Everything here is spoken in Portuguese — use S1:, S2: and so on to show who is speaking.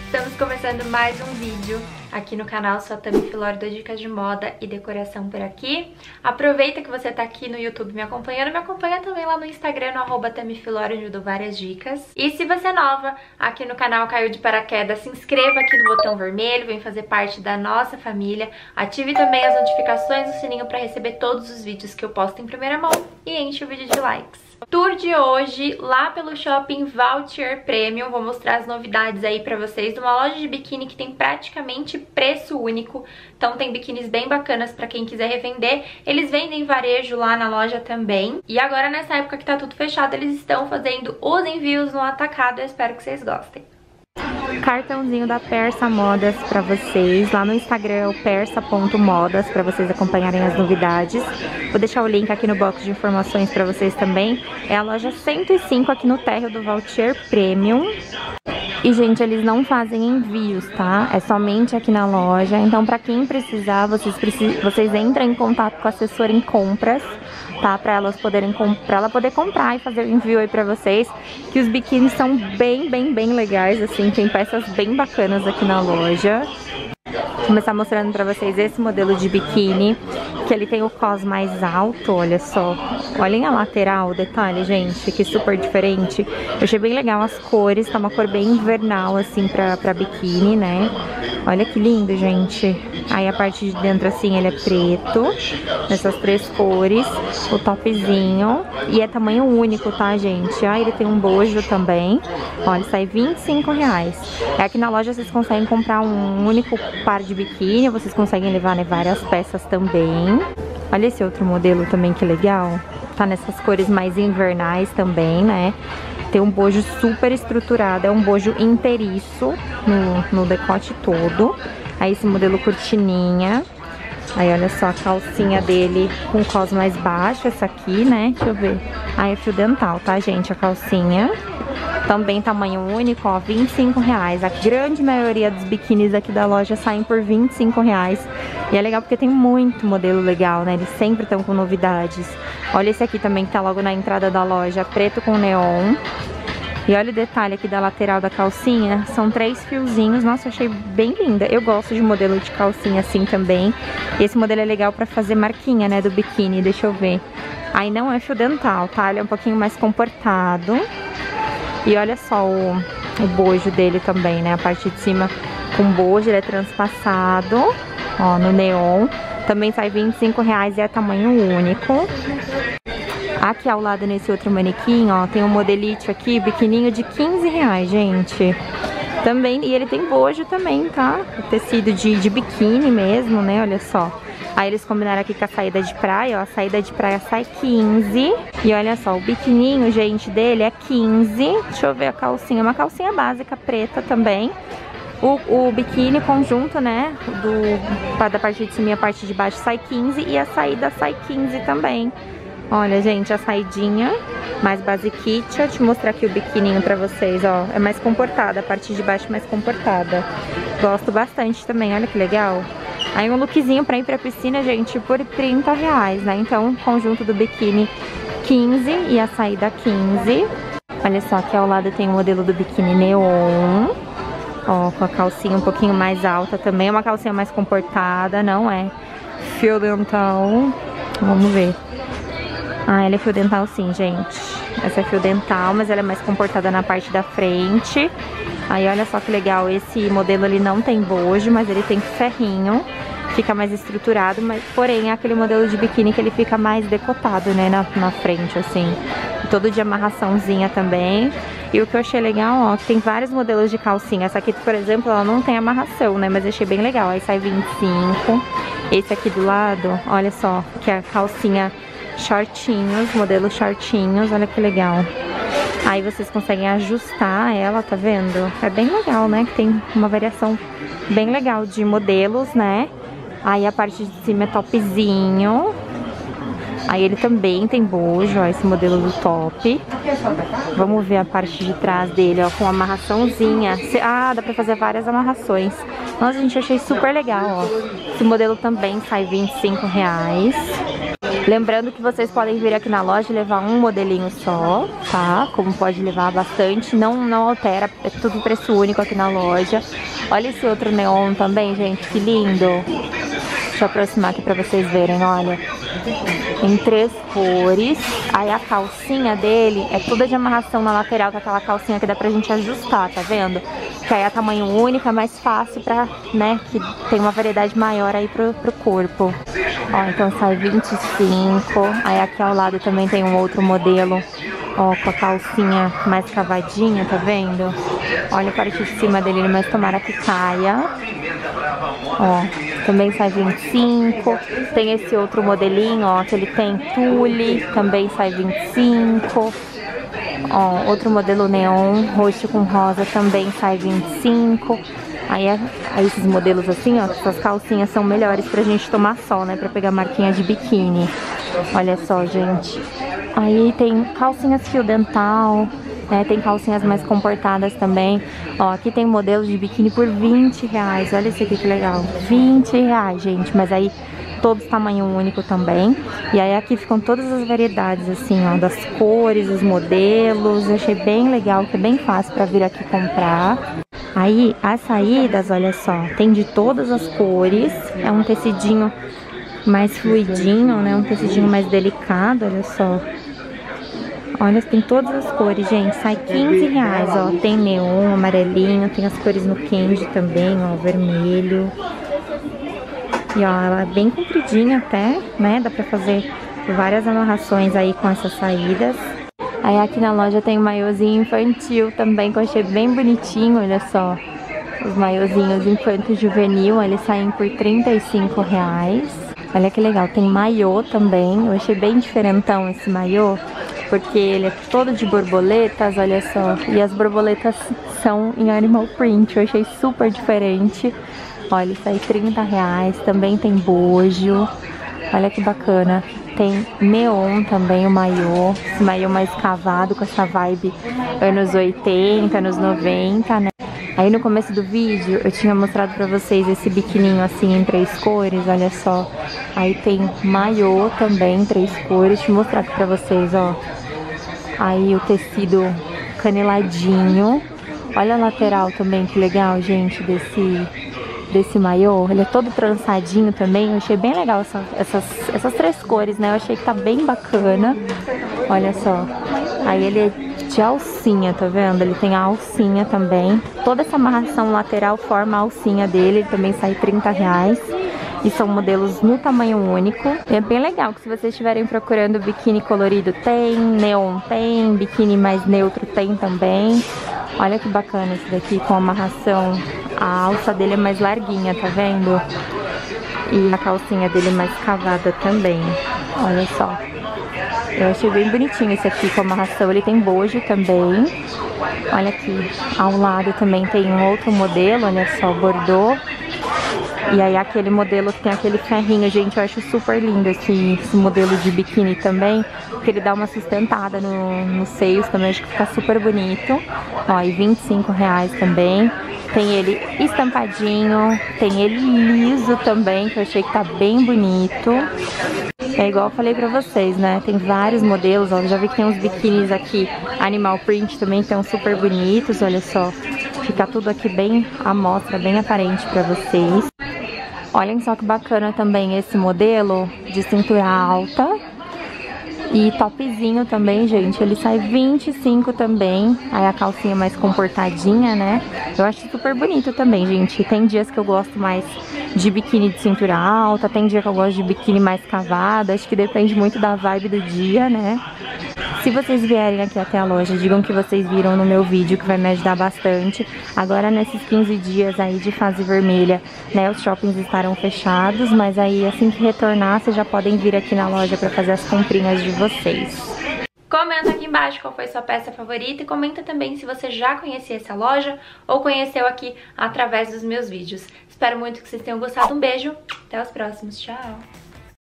S1: Estamos começando mais um vídeo aqui no canal, sou a Tami Filori, dou dicas de moda e decoração por aqui. Aproveita que você tá aqui no YouTube me acompanha também lá no Instagram, no @TamiFilori, onde eu dou várias dicas. E se você é nova aqui no canal, caiu de paraquedas, se inscreva aqui no botão vermelho, vem fazer parte da nossa família. Ative também as notificações do sininho para receber todos os vídeos que eu posto em primeira mão e enche o vídeo de likes. Tour de hoje lá pelo shopping Vautier Premium, vou mostrar as novidades aí pra vocês de uma loja de biquíni que tem praticamente preço único, então tem biquínis bem bacanas pra quem quiser revender. Eles vendem varejo lá na loja também, e agora nessa época que tá tudo fechado, eles estão fazendo os envios no atacado, eu espero que vocês gostem. Cartãozinho da Persa Modas pra vocês, lá no Instagram é o persa.modas pra vocês acompanharem as novidades. Vou deixar o link aqui no box de informações pra vocês também. É a loja 105 aqui no térreo do Vautier Premium. E, gente, eles não fazem envios, tá? É somente aqui na loja. Então, pra quem precisar, vocês entram em contato com a assessora em compras, tá? Pra ela poder comprar e fazer o envio aí pra vocês. Que os biquínis são bem legais, assim. Tem peças bem bacanas aqui na loja. Vou começar mostrando pra vocês esse modelo de biquíni, que ele tem o cos mais alto, olha só. Olhem a lateral, o detalhe, gente, que super diferente. Eu achei bem legal as cores, tá uma cor bem invernal, assim, pra biquíni, né? Olha que lindo, gente. Aí a parte de dentro, assim, ele é preto, nessas três cores, o topzinho. E é tamanho único, tá, gente? Ah, ele tem um bojo também. Ó, ele sai R$25. Aqui na loja vocês conseguem comprar um único par de biquíni, vocês conseguem levar, né, várias peças também. Olha esse outro modelo também, que legal. Tá nessas cores mais invernais também, né? Tem um bojo super estruturado, é um bojo inteiriço no decote todo. Aí esse modelo cortininha. Aí olha só a calcinha dele com cos mais baixo, essa aqui, né? Deixa eu ver. Aí é fio dental, tá, gente? A calcinha. Também tamanho único, ó, R$25. A grande maioria dos biquínis aqui da loja saem por R$25. E é legal porque tem muito modelo legal, né? Eles sempre estão com novidades. Olha esse aqui também que tá logo na entrada da loja, preto com neon. E olha o detalhe aqui da lateral da calcinha, são 3 fiozinhos. Nossa, eu achei bem linda. Eu gosto de modelo de calcinha assim também. E esse modelo é legal pra fazer marquinha, né, do biquíni, deixa eu ver. Aí não é fio dental, tá? Ele é um pouquinho mais comportado. E olha só o bojo dele também, né? A parte de cima com bojo, ele é transpassado, ó, no neon. Também sai R$25 e é tamanho único. Aqui ao lado, nesse outro manequim, ó, tem um modelite aqui, biquininho de R$15, gente. Também, e ele tem bojo também, tá? O tecido de biquíni mesmo, né? Olha só. Aí eles combinaram aqui com a saída de praia, ó. A saída de praia sai 15. E olha só, o biquininho, gente, dele é 15. Deixa eu ver a calcinha. Uma calcinha básica preta também. O biquíni conjunto, né? Da parte de cima e a parte de baixo sai 15. E a saída sai 15 também. Olha, gente, a saidinha mais basiquinha. Deixa eu te mostrar aqui o biquininho pra vocês, ó. É mais comportada, a parte de baixo mais comportada. Gosto bastante também, olha que legal. Aí um lookzinho pra ir pra piscina, gente, por R$30, né? Então, conjunto do biquíni 15 e a saída 15. Olha só, aqui ao lado tem o modelo do biquíni neon. Ó, com a calcinha um pouquinho mais alta também. É uma calcinha mais comportada, não é fio dental. Vamos ver. Ah, ela é fio dental sim, gente. Essa é fio dental, mas ela é mais comportada na parte da frente. Aí olha só que legal, esse modelo ele não tem bojo, mas ele tem ferrinho. Fica mais estruturado, mas porém é aquele modelo de biquíni que ele fica mais decotado, né, na frente, assim. Todo de amarraçãozinha também. E o que eu achei legal, ó, que tem vários modelos de calcinha. Essa aqui, por exemplo, ela não tem amarração, né, mas eu achei bem legal. Aí sai 25. Esse aqui do lado, olha só, que é a calcinha shortinhos, modelo shortinhos, olha que legal. Aí vocês conseguem ajustar ela, tá vendo? É bem legal, né? Que tem uma variação bem legal de modelos, né? Aí a parte de cima é topzinho. Aí ele também tem bojo, ó, esse modelo do top. Vamos ver a parte de trás dele, ó, com amarraçãozinha. Ah, dá pra fazer várias amarrações. Nossa, gente, eu achei super legal, ó. Esse modelo também sai R$25.
S2: Lembrando que vocês podem vir aqui na loja e levar um modelinho só, tá? Como pode levar bastante, não altera, é tudo preço único aqui na loja. Olha esse outro neon também, gente, que lindo. Deixa eu aproximar aqui pra vocês verem, olha. Em 3 cores. Aí a calcinha dele é toda de amarração na lateral, com aquela calcinha que dá pra gente ajustar, tá vendo? Que aí é tamanho único, é mais fácil pra, né, que tem uma variedade maior aí pro corpo. Ó, então sai 25. Aí aqui ao lado também tem um outro modelo, ó, com a calcinha mais cavadinha, tá vendo? Olha a parte de cima dele, mas tomara que caia. Ó, também sai 25. Tem esse outro modelinho, ó, que ele tem tule, também sai 25. Ó, outro modelo neon, roxo com rosa, também sai 25. Aí esses modelos assim, ó, essas calcinhas são melhores pra gente tomar sol, né? Pra pegar marquinha de biquíni. Olha só, gente. Aí tem calcinhas fio dental, né? Tem calcinhas mais comportadas também. Ó, aqui tem modelos de biquíni por 20 reais. Olha esse aqui que legal. 20 reais, gente. Mas aí todos tamanho único também. E aí aqui ficam todas as variedades, assim, ó, das cores, os modelos. Eu achei bem legal, que é bem fácil pra vir aqui comprar. Aí, as saídas, olha só, tem de todas as cores. É um tecidinho mais fluidinho, né? Um tecidinho mais delicado, olha só. Olha, tem todas as cores, gente. Sai 15 reais, ó. Tem neon, amarelinho, tem as cores no candy também, ó, vermelho. E ó, ela é bem compridinha até, né? Dá pra fazer várias amarrações aí com essas saídas. Aí aqui na loja tem um maiôzinho infantil também, que eu achei bem bonitinho, olha só. Os maiôzinhos infanto juvenil, eles saem por 35 reais. Olha que legal, tem maiô também. Eu achei bem diferentão esse maiô, porque ele é todo de borboletas, olha só. E as borboletas são em animal print, eu achei super diferente. Olha, ele sai 30 reais, também tem bojo. Olha que bacana. Tem neon também, o maiô. Esse maiô mais cavado, com essa vibe anos 80, anos 90, né? Aí no começo do vídeo eu tinha mostrado pra vocês esse biquininho assim em 3 cores, olha só. Aí tem maiô também, 3 cores. Deixa eu mostrar aqui pra vocês, ó. Aí o tecido caneladinho. Olha a lateral também, que legal, gente, desse maiô. Ele é todo trançadinho também. Eu achei bem legal essas 3 cores, né? Eu achei que tá bem bacana. Olha só. Aí ele é de alcinha, tá vendo? Ele tem a alcinha também. Toda essa amarração lateral forma a alcinha dele. Ele também sai 30 reais. E são modelos no tamanho único. E é bem legal que se vocês estiverem procurando biquíni colorido tem, neon tem, biquíni mais neutro tem também. Olha que bacana esse daqui com amarração. A alça dele é mais larguinha, tá vendo? E a calcinha dele é mais cavada também. Olha só. Eu achei bem bonitinho esse aqui com amarração. Ele tem bojo também. Olha aqui. Ao lado também tem um outro modelo, olha só, bordô. E aí aquele modelo que tem aquele ferrinho, gente, eu acho super lindo esse modelo de biquíni também, porque ele dá uma sustentada nos seios também, acho que fica super bonito. Ó, e 25 reais também. Tem ele estampadinho, tem ele liso também, que eu achei que tá bem bonito. É igual eu falei pra vocês, né? Tem vários modelos, ó. Já vi que tem uns biquínis aqui, animal print também, que estão super bonitos, olha só. Fica tudo aqui bem à mostra, bem aparente pra vocês. Olhem só que bacana também esse modelo de cintura alta. E topzinho também, gente. Ele sai 25 também. Aí a calcinha mais comportadinha, né? Eu acho super bonito também, gente. Tem dias que eu gosto mais de biquíni de cintura alta. Tem dia que eu gosto de biquíni mais cavada. Acho que depende muito da vibe do dia, né? Se vocês vierem aqui até a loja, digam que vocês viram no meu vídeo, que vai me ajudar bastante. Agora, nesses 15 dias aí de fase vermelha, né, os shoppings estarão fechados, mas aí assim que retornar, vocês já podem vir aqui na loja para fazer as comprinhas de vocês.
S1: Comenta aqui embaixo qual foi sua peça favorita e comenta também se você já conhecia essa loja ou conheceu aqui através dos meus vídeos. Espero muito que vocês tenham gostado. Um beijo, até os próximos, tchau!